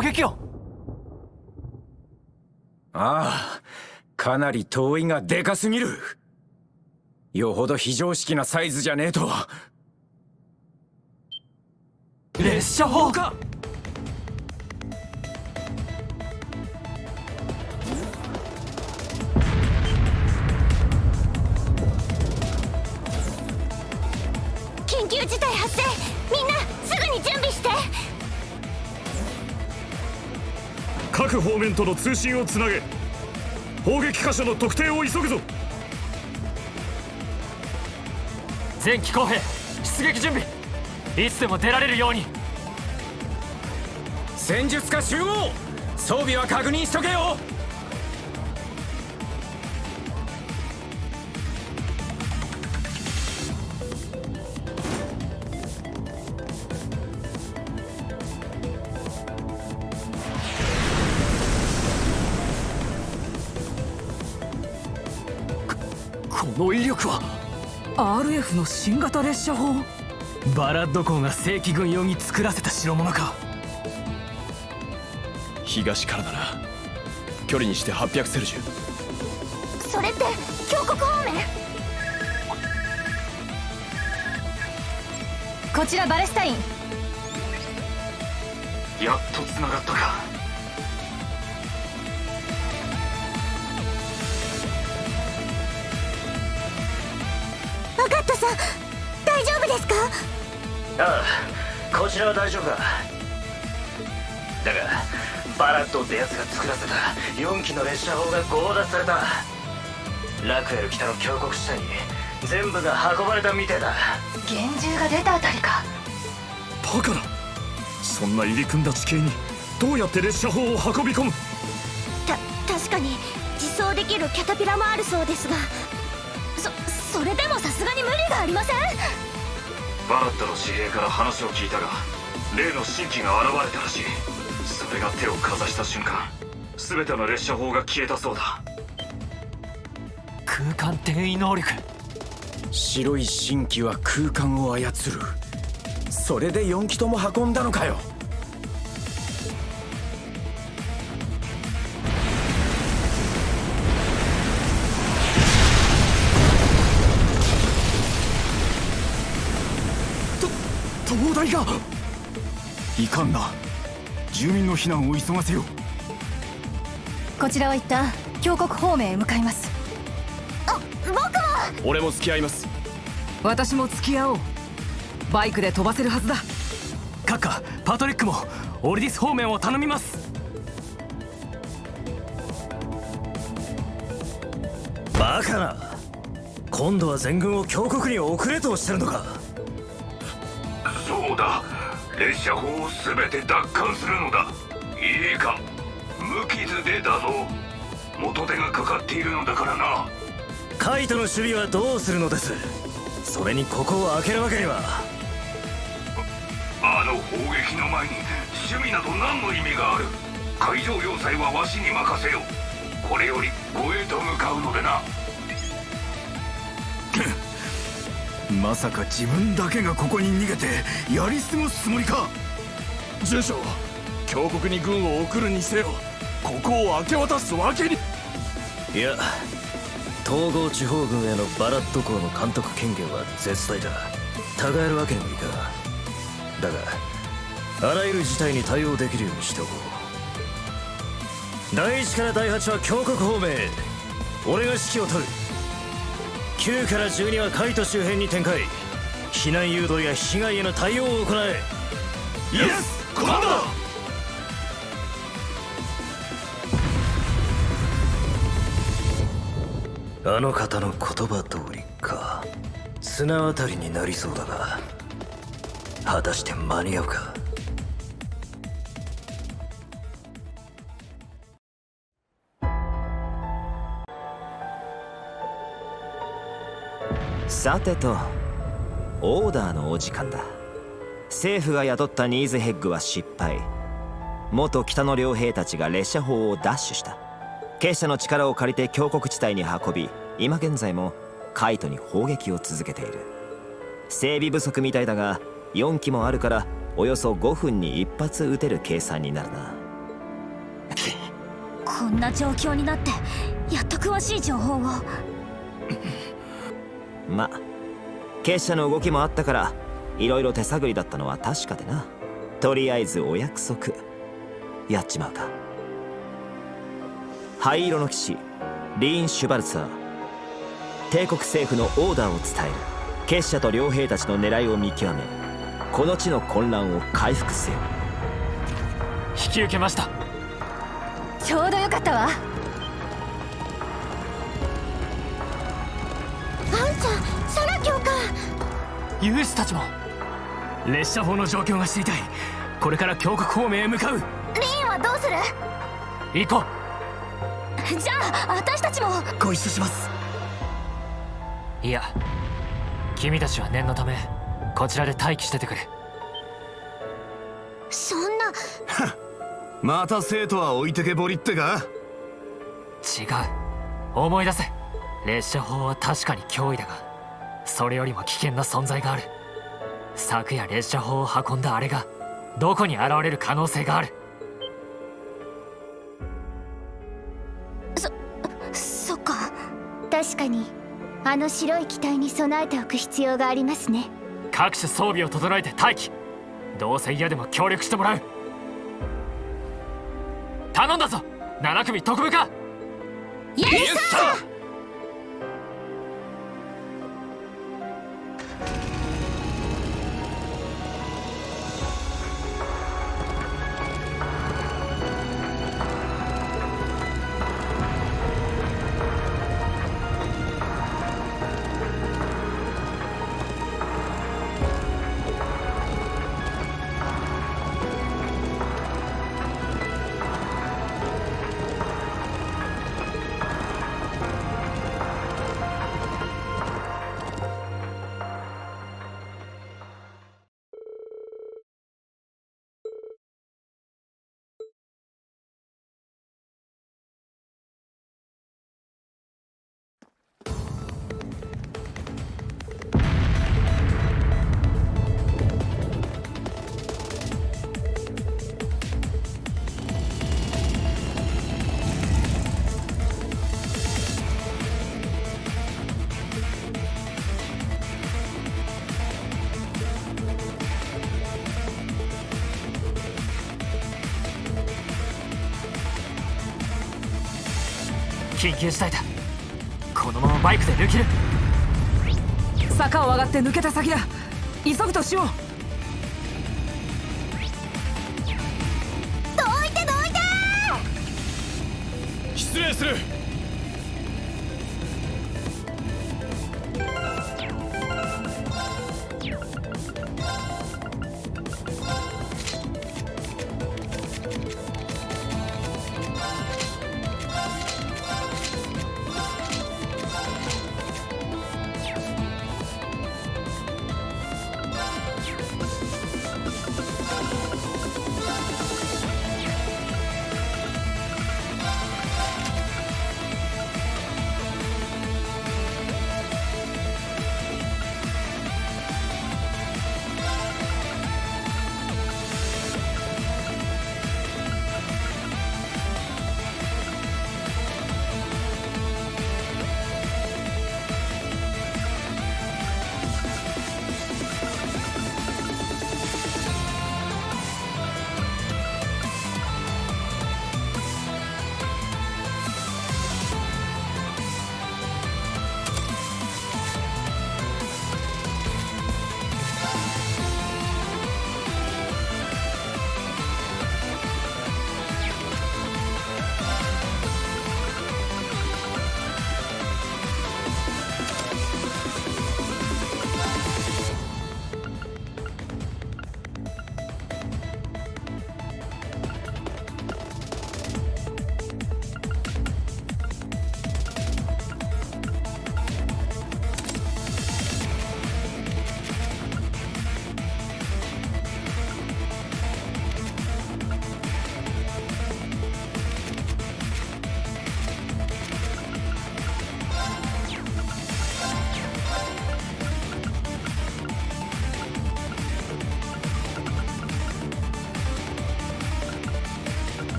撃を。 ああ、かなり遠いがでかすぎる。よほど非常識なサイズじゃねえと。 列車砲か。 緊急事態発生。みんなすぐに準備して。 各方面との通信をつなげ、砲撃箇所の特定を急ぐぞ。 全機工兵出撃準備。いつでも出られるように。 戦術家集合。装備は確認しとけよ。 この威力は RF の新型列車砲。バラッド公が正規軍用に作らせた代物か。 東からなら距離にして800セルジュ。 それって峡谷方面。こちらバレスタイン。 やっとつながったか。 アガットさん大丈夫ですか。 ああ、こちらは大丈夫だ。だがバラッドってやつが作らせた4機の列車砲が強奪された。ラクエル北の峡谷地帯に全部が運ばれたみてえだ。 厳重が出たあたりか。 バカな。そんな入り組んだ地形にどうやって列車砲を運び込む。 確かに自走できるキャタピラもあるそうですが、それでもさすがに無理がありません。 バラッドの紙幣から話を聞いたが、例の新機が現れたらしい。それが手をかざした瞬間、全ての列車砲が消えたそうだ。 空間転移能力。 白い新機は空間を操る。それで4機とも運んだのかよ。 灯台が。いかんな。住民の避難を急がせよう。 こちらは一旦峡谷方面へ向かいます。僕も。 俺も付き合います。 私も付き合おう。バイクで飛ばせるはずだ。カッカ、パトリックもオリディス方面を頼みます。 バカな。今度は全軍を峡谷に送れとおっしゃるのか。 そうだ、列車砲を全て奪還するのだ。いいか、無傷でだぞ。元手がかかっているのだからな。 カイトの守備はどうするのです。それにここを開けるわけには。 あの砲撃の前に守備など何の意味がある。海上要塞はわしに任せよ。これより護衛と向かうのでな。まさか自分だけがここに逃げてやり過ごすつもりか。 住所、峡谷に軍を送るにせよ、ここを明け渡すわけに。 いや、統合地方軍へのバラッド校の監督権限は絶大だ。違えるわけにもいかん。だがあらゆる事態に対応できるようにしておこう。第1から第8は峡谷方面へ。俺が指揮を取る。9から12はカイト周辺に展開。避難誘導や被害への対応を行え。 イエスコマンド。 あの方の言葉通りか。綱渡りになりそうだが、果たして間に合うか。 さてと、オーダーのお時間だ。政府が雇ったニーズヘッグは失敗。元北の両兵たちが列車砲を奪取した。結社の力を借りて峡谷地帯に運び、今現在もカイトに砲撃を続けている。整備不足みたいだが4機もあるからおよそ5分に1発撃てる計算になるな。 こんな状況になってやっと詳しい情報を。 ま、結社の動きもあったからいろいろ手探りだったのは確かでな。とりあえずお約束やっちまうか。灰色の騎士リーン・シュバルツァー、帝国政府のオーダーを伝える。結社と両兵たちの狙いを見極め、この地の混乱を回復せよ。 引き受けました。 ちょうどよかったわ。あんちゃん、サラ教官。 勇士たちも列車砲の状況が知りたい。これから峡谷方面へ向かう。 リーンはどうする？ 行こじゃあ私たちもご一緒します。いや、君たちは念のためこちらで待機しててくれ。 そんな。 また生徒は置いてけぼりってか？ 違う、思い出せ。列車砲は確かに脅威だが、それよりも危険な存在がある。昨夜列車砲を運んだあれがどこに現れる可能性がある。 そっか。確かにあの白い機体に備えておく必要がありますね。 各種装備を整えて待機。どうせ嫌でも協力してもらう。頼んだぞ、7組特務課。 イエスサー。 緊急事態だ。このままバイクで抜ける。坂を上がって抜けた先だ。急ぐとしよう。 どいてどいて。 失礼する。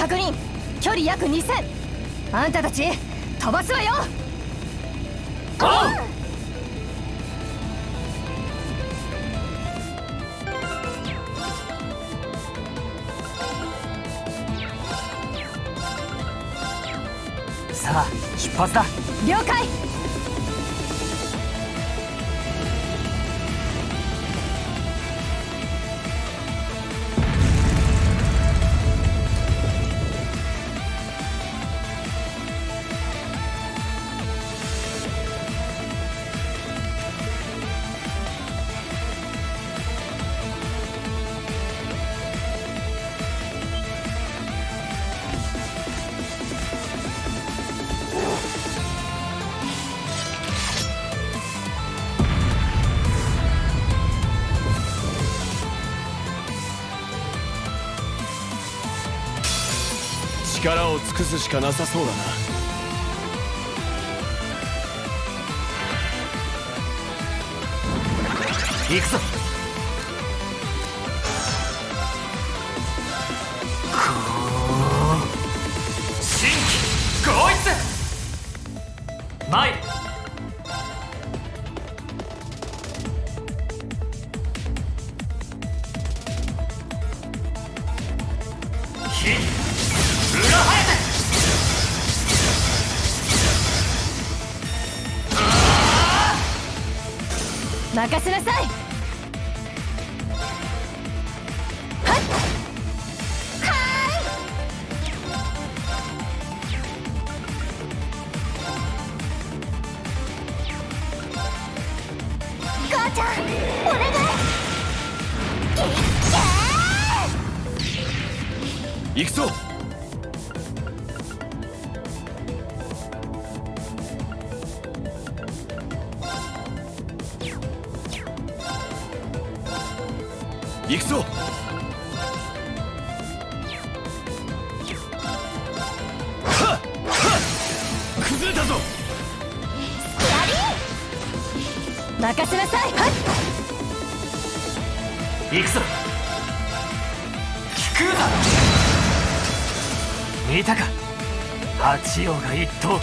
確認。距離約2000。あんたたち飛ばすわよ。 さあ出発だ。 了解。 力を尽くすしかなさそうだな。 行くぞ。新規合一参る。 任せなさい。 母ちゃんお願い。 行くぞ。行くぞ。はっ崩れたぞ。 任せなさい。 行くぞ。聞くだ。見たか八王が一頭。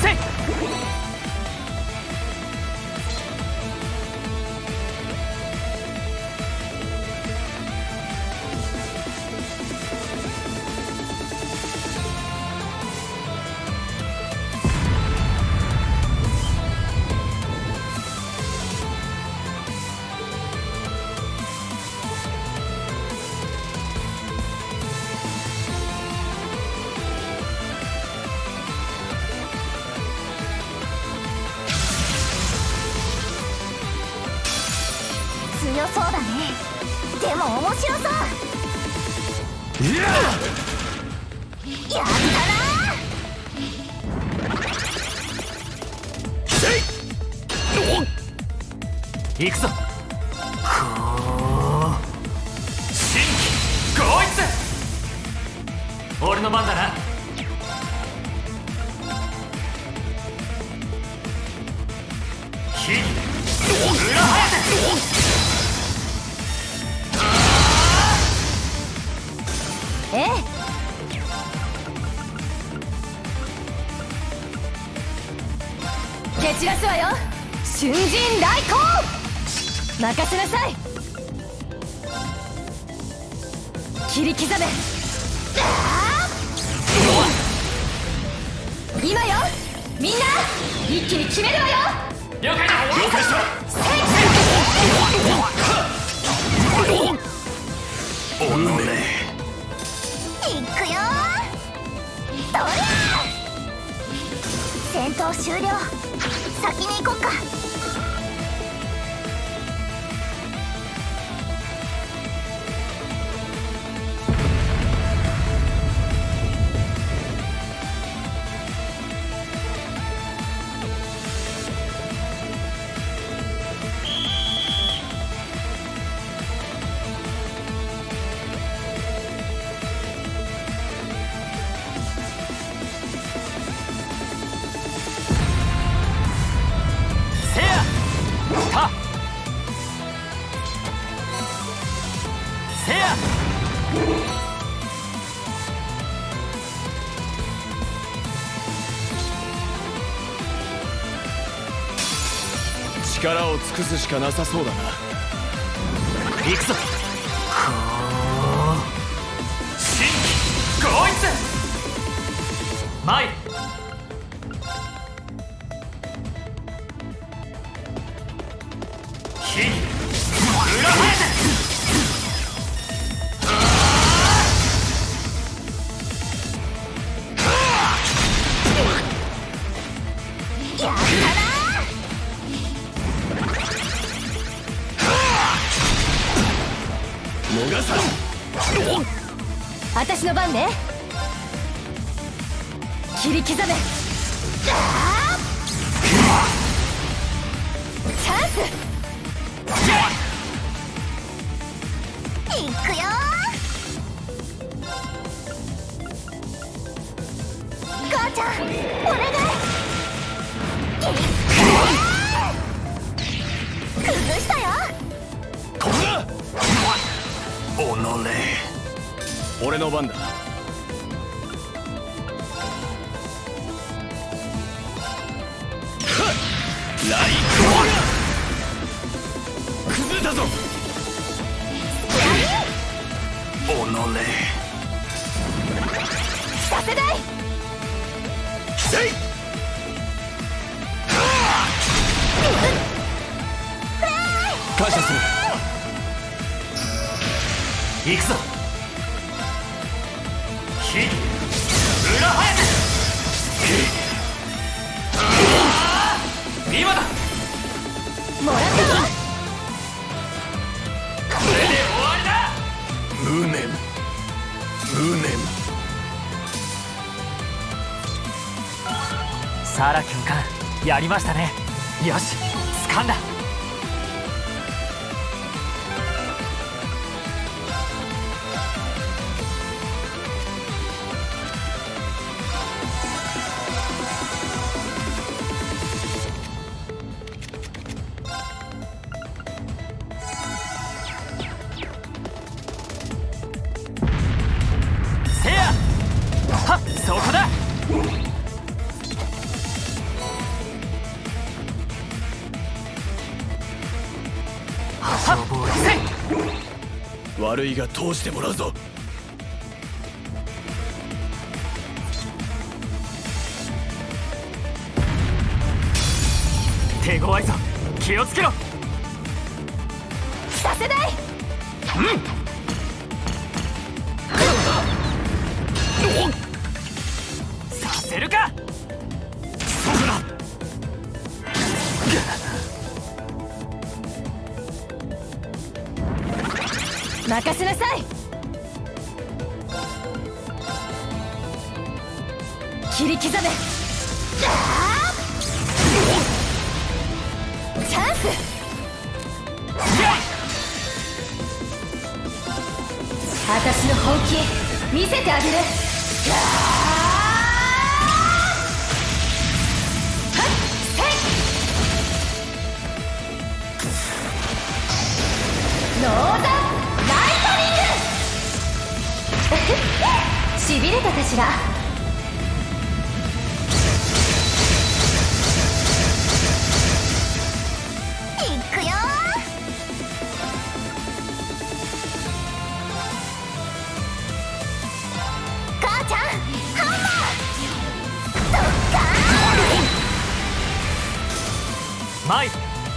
せい。 強そうだね。でも面白そう。やったな。 行くぞ。新規合一。俺の番だな。火に裏早せ。 ええ、蹴散らすわよ。春陣来航。任せなさい。切り刻め。今よ、みんな一気に決めるわよ。 了解だ。 了解した。おのれ。 いくよ。どりゃ。戦闘終了。先に行こっか。 力を尽くすしかなさそうだな。 行くぞ。新規合一。参る。火に裏早せ。 やったな。 逃さん。 私の番ね。切り刻め。チャンス。 いくよ。母ちゃんお願い。崩したよ。 ここだ。おのれ。俺の番だ。ライク崩れたぞ。おのれ。 させない。 せい。感謝する。 行くぞ。火に裏早せ。今だ。 もらったわ。 これで終わりだ。 無念無念。 サラ教官やりましたね。よし掴んだ。せやはっそこだ。 悪いが通してもらうぞ。 手強いぞ、気をつけろ。 させない。 させるか。 そうだ。 任せなさい。切り刻め。チャンス。私の本気見せてあげる。ノーザンライトニングしびれたかしら。 いくよ。母ちゃんハンマードッカーン。 マイ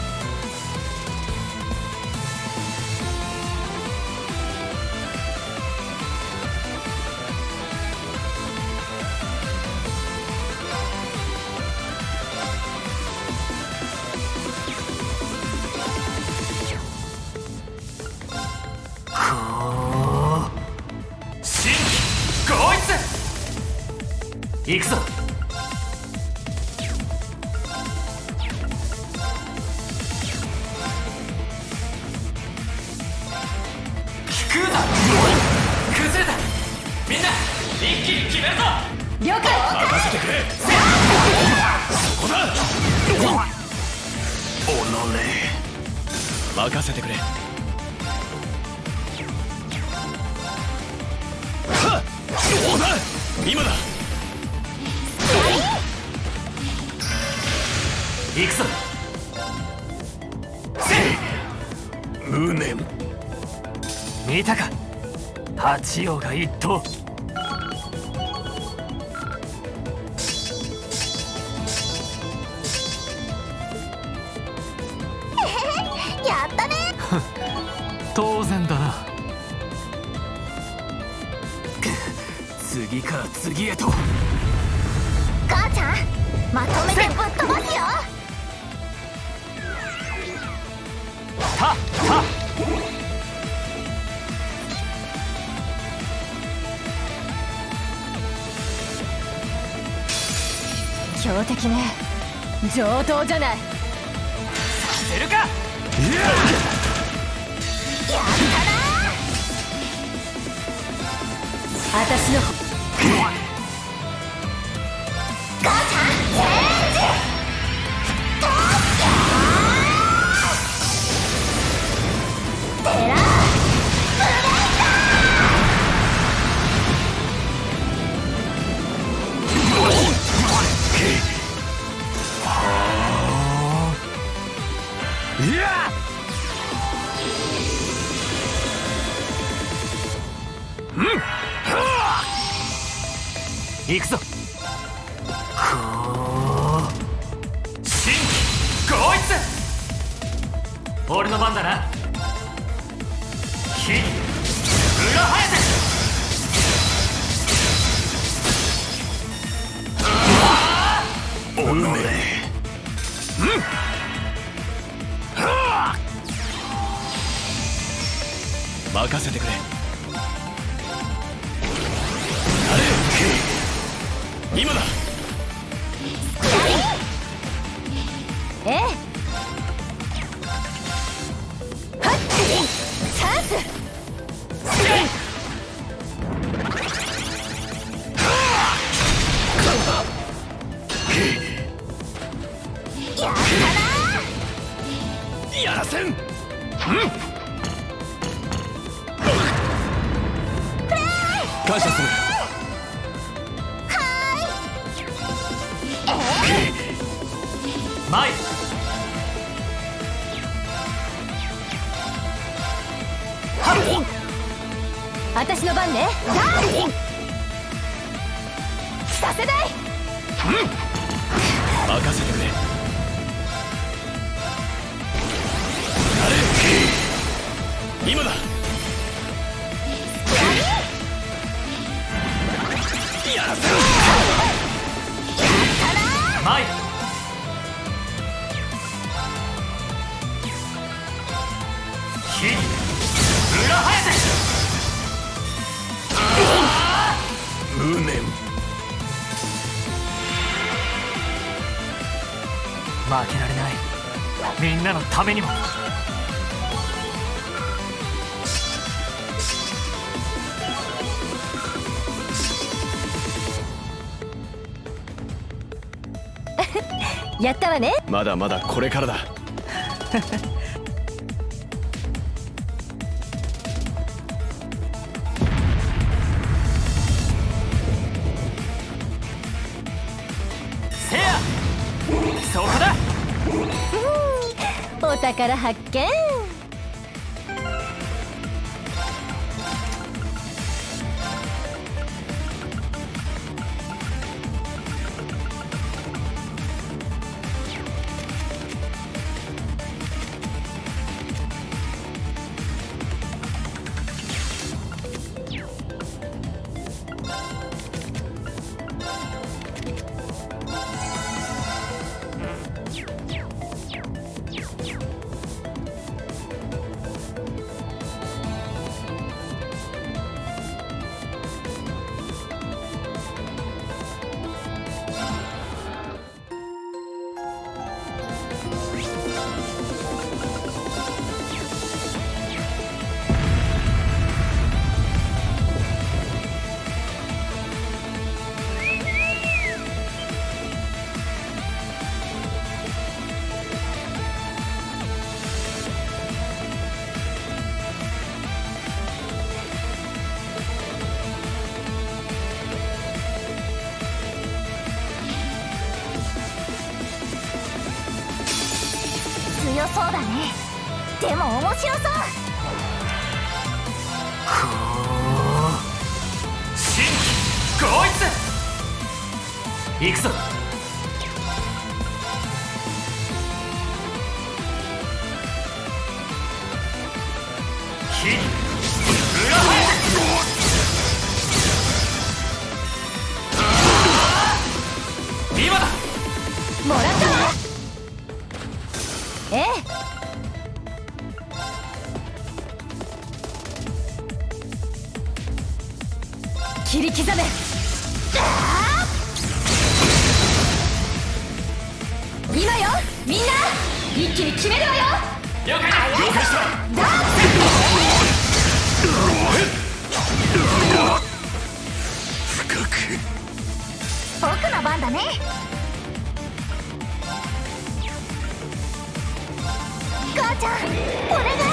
行くぞ。聞くな。崩れた。みんな一気に決めるぞ。 了解。 任せてくれ。そこだ。おのれ任せてくれ。はっ、そうだ。今だ。 行くぞ。 無念。 見たか、八王が一頭。 やったね。 当然だな。次から次へと。 母ちゃんまとめてぶっ飛ばすよ。 た強敵ね。上等じゃない。 させるか。 やったな。 私の母ちゃんチェンジ。テラ行くぞ。新規合一。俺の番だな。火に裏生えて。おのれ。任せてくれ。今だ。 ええ。はっ、チャンス。 やったな。 やらせん。感謝する。 マイはっの番ね。ダーリンさせない。 任せてくれ。今だ。やらせろ。 マイ火裏早せ。 無念。 負けられない。みんなのためにも。 やったわね。 まだまだこれからだ。 せやそこだ。 お宝発見。 強そうだね。でも面白そう。 新規合一行くぞ。火裏早せ。今だ。 もらったわ。ええ。切り刻め。今よみんな、一気に決めるわよ。 了解了解した。深く。 僕の番だね。母ちゃんお願い。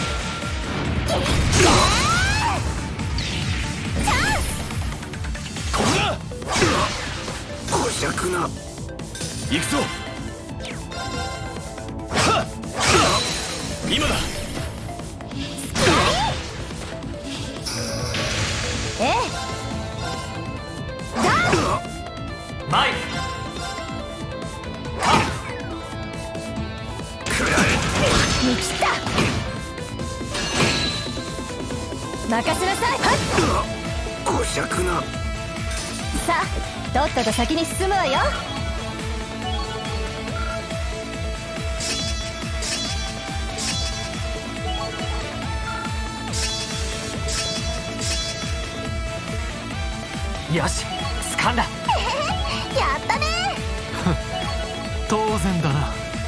チャンス。 ここだ。 小尺な。 行くぞ。はっ今だ。 ええ。 マイ見切った。任せなさい。 小尺な。 さあとっとと先に進むわよ。 よし掴んだ。 やったね。 当然だな。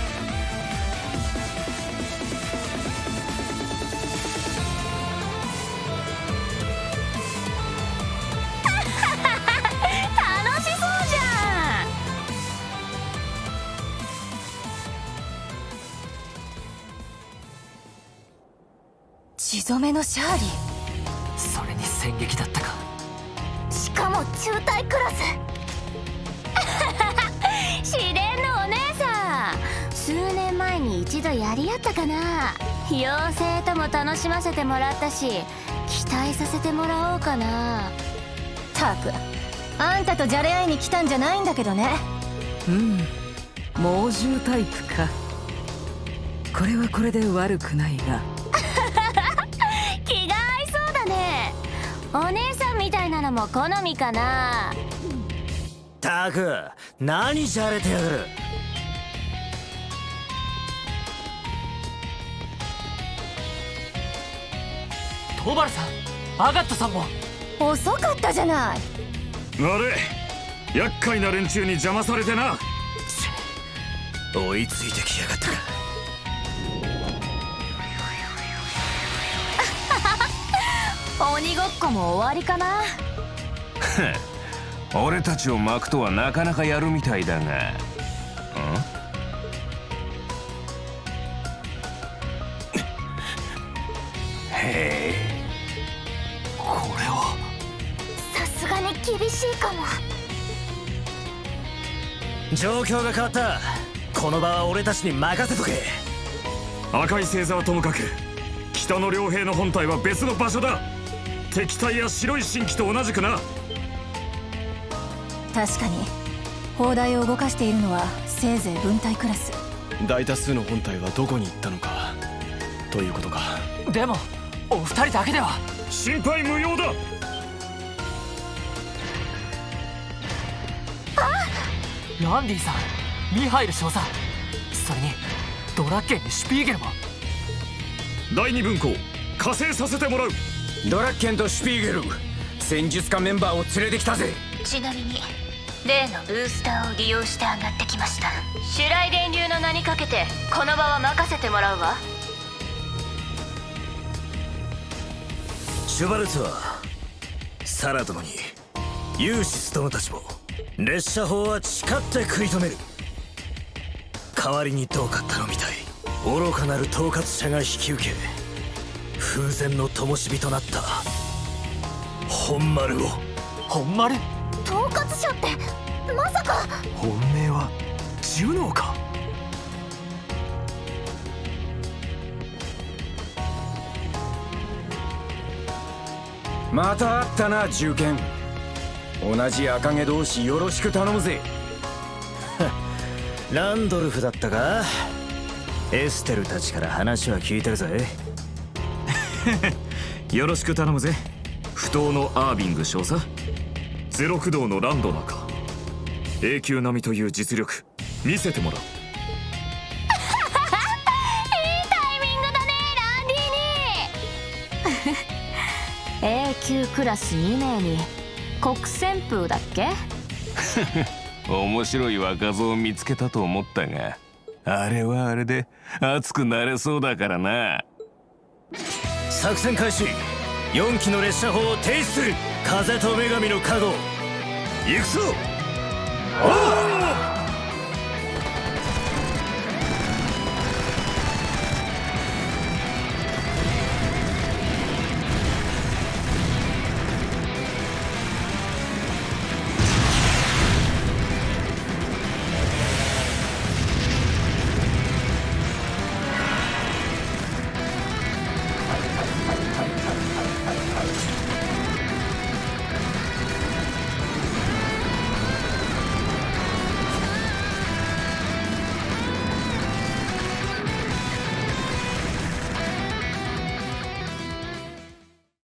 楽しそうじゃん。 血染めのシャーリー。 それに戦撃だったか。 しかも中隊クラス。試練のお姉さん。数年前に一度やり合ったかな。妖精とも楽しませてもらったし、期耐えさせてもらおうかな。 たくあんたとじゃれ合いに来たんじゃないんだけどね。 猛獣タイプか。これはこれで悪くないが。 気が合いそうだね。お姉さんみたいなのも好みかな。 たく何じゃれてやがる。 トバルさん、アガットさんも。 遅かったじゃない。 あれ、厄介な連中に邪魔されてな。 追いついてきやがったか。 鬼ごっこも終わりかな。 俺たちを巻くとはなかなかやるみたいだが。へえ、 これはさすがに厳しいかも。 状況が変わった。この場は俺たちに任せとけ。 赤い星座はともかく、北の両兵の本体は別の場所だ。敵対や白い神器と同じくな。 確かに砲台を動かしているのはせいぜい分隊クラス。 大多数の本体はどこに行ったのかということか。 でもお二人だけでは。 心配無用だ。 ランディさん、ミハイル少佐、それにドラッケンにシュピーゲルも。 第二分校加勢させてもらう。 ドラッケンとシュピーゲル、戦術家メンバーを連れてきたぜ。 ちなみに例のブースターを利用して上がってきました。シュライデン流の名にかけてこの場は任せてもらうわ。 シュバルツはサラ殿にユーシス殿たちも列車砲は誓って食い止める。代わりにどうか頼みたい。愚かなる統括者が引き受け風前の灯火となった本丸を。 本丸？ 統括者ってまさか。 本命はジュノーか。 また会ったな銃剣。同じ赤毛同士よろしく頼むぜ。 ランドルフだったか。エステルたちから話は聞いてるぜ。 よろしく頼むぜ。不当のアービング少佐、ゼロ駆動のランドナーか。永久並みという実力見せてもらう。 いいタイミングだねランディに。A 級クラス2名に国旋風だっけ。 面白い若造を見つけたと思ったが、あれはあれで熱くなれそうだからな。 作戦開始。4機の列車砲を停止する。風と女神の加護、行くぞ。おう。